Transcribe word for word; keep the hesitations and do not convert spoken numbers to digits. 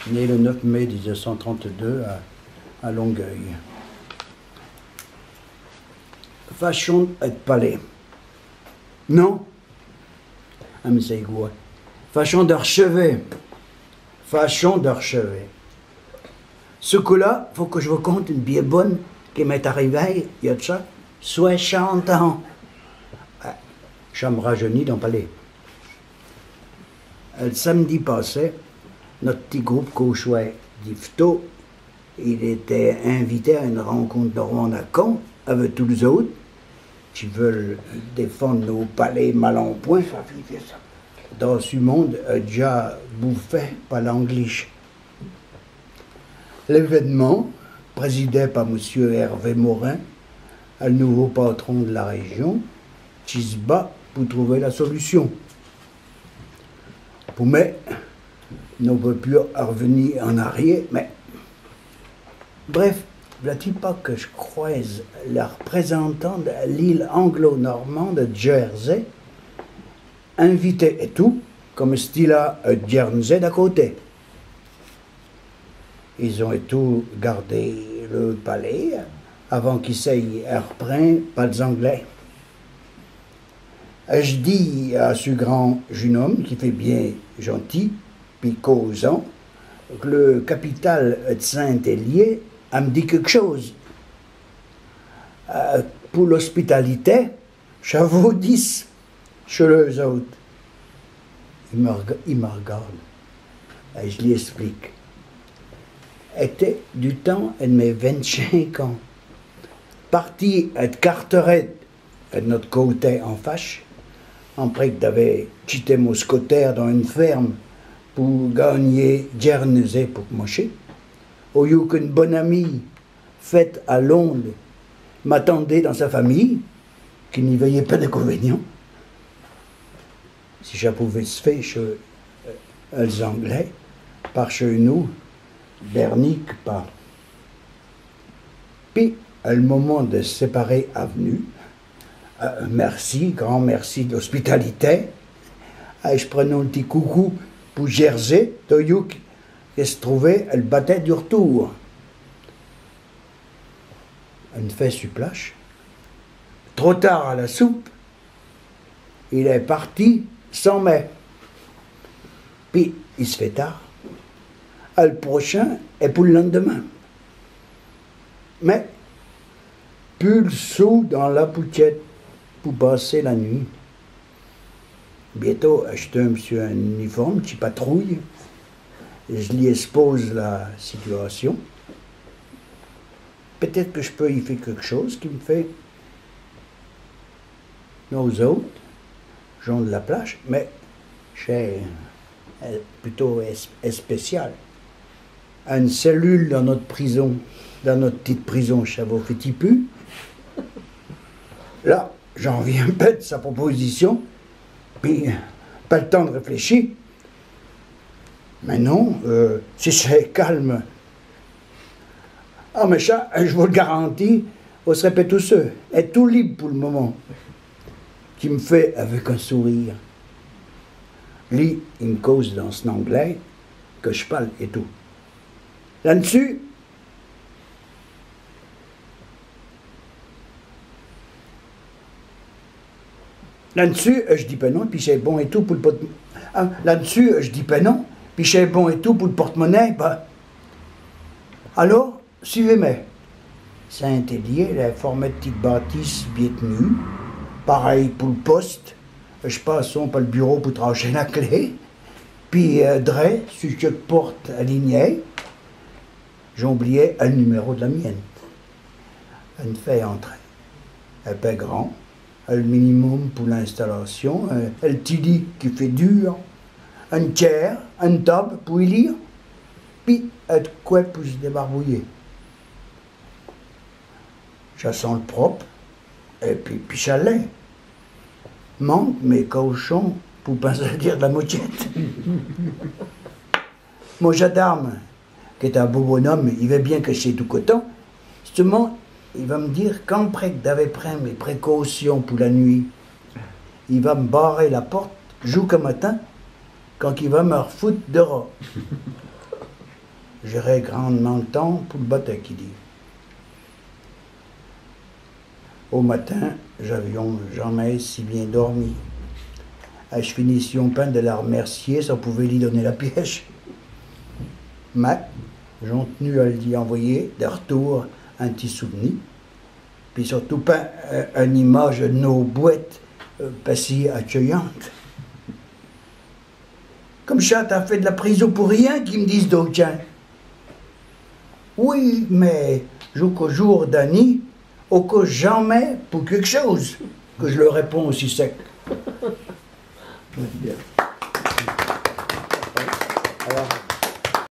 né le neuf mai mille neuf cent trente-deux à, à Longueuil. Façon de palais. Non? Ah, mais c'est quoi? Façon d'archevet. Façon d'archevet. Ce coup-là, il faut que je vous conte une bien bonne qui m'est arrivée, il y a de ça, soixante ans. Ah, je me rajeunis dans le palais. Le samedi passé, notre petit groupe Cauchois d'Yvetot, il était invité à une rencontre de Rouen-à-Con avec tous les autres qui veulent défendre nos palais mal en point. Dans ce monde, a déjà bouffé par l'anglais. L'événement, présidé par M. Hervé Morin, le nouveau patron de la région, qui se bat pour trouver la solution. Pour moi, on ne peut plus revenir en arrière, mais bref, voilà-t-il pas que je croise le représentant de l'île anglo-normande de Jersey, invité et tout, comme style à Guernsey d'à côté. Ils ont et tout gardé le palais avant qu'ils s'aient repris par les Anglais. Je dis à ce grand jeune homme qui fait bien gentil, puis causant, que le capital de Saint-Hélier a me dit quelque chose. Euh, pour l'hospitalité, je vous dis chez les autres. Il me, il me regarde et je lui explique. Était du temps de mes vingt-cinq ans. Parti à Carteret de notre côté en fâche, après que j'avais quitté mon scotaire dans une ferme pour gagner Guernesey pour mocher, au lieu qu'une bonne amie faite à Londres m'attendait dans sa famille, qui n'y voyait pas d'inconvénient. Si je pouvais se faire chez euh, les Anglais, par chez nous, Bernique pas. Puis, le moment de se séparer est venu. Euh, merci, grand merci de l'hospitalité. Et je prenais un petit coucou pour Jersey, Toyouk, qui se trouvait, elle battait du retour. Une fait sur plage. Trop tard à la soupe, il est parti sans mai. Puis, il se fait tard. Et le prochain est pour le lendemain. Mais, plus le saut dans la pouchette pour passer la nuit. Bientôt, acheté un monsieur un uniforme qui patrouille. Et je lui expose la situation. Peut-être que je peux y faire quelque chose qui me fait nos autres, gens de la plage, mais c'est plutôt spécial. Une cellule dans notre prison, dans notre petite prison chez Petit-Pu. Là, j'en viens pas de sa proposition, puis pas le temps de réfléchir. Mais non, euh, si c'est calme. Ah, mais ça, je vous le garantis, vous serez pas tous ceux, et tout libre pour le moment. Qui me fait avec un sourire. Lui, il me cause dans son anglais, que je parle et tout. Là-dessus, là-dessus, je dis pas non, puis c'est bon et tout pour le porte-monnaie. Ah, là-dessus, je dis pas non, puis c'est bon et tout pour le porte-monnaie. Bah. Alors, suivez-moi. Saint-Hélier, il a formé de petite bâtisse bien tenue. Pareil pour le poste. Je passe par le bureau pour trancher la clé. Puis, euh, Dre, sur cette porte alignée, j'ai oublié le numéro de la mienne. Elle fait entrer. Un peu grand, le minimum pour l'installation, un petit lit qui fait dur, une chair, une table pour y lire, puis un quoi pour se débarbouiller. Je sens le propre, et puis, puis chalet. Manque mes cochons pour pas se dire de la moquette. Mon gendarme, qui est un beau bonhomme, il veut bien que c'est tout coton. Justement, il va me dire qu'après que j'avais pris mes précautions pour la nuit, il va me barrer la porte, jour comme matin, quand il va me refoutre dehors. j'aurais grandement le temps pour le bataille qui dit. Au matin, j'avions jamais si bien dormi. Je finissions peine de la remercier, ça pouvait lui donner la pièce. Mais, j'ai tenu à lui envoyer de retour un petit souvenir, puis surtout pas euh, une image de nos boîtes euh, pas si accueillantes. Comme ça, t'as fait de la prison pour rien, qu'ils me disent d'aucun. Oui, mais jusqu'au jour d'Annie, au cas jamais pour quelque chose, que je leur réponds aussi sec. Bien.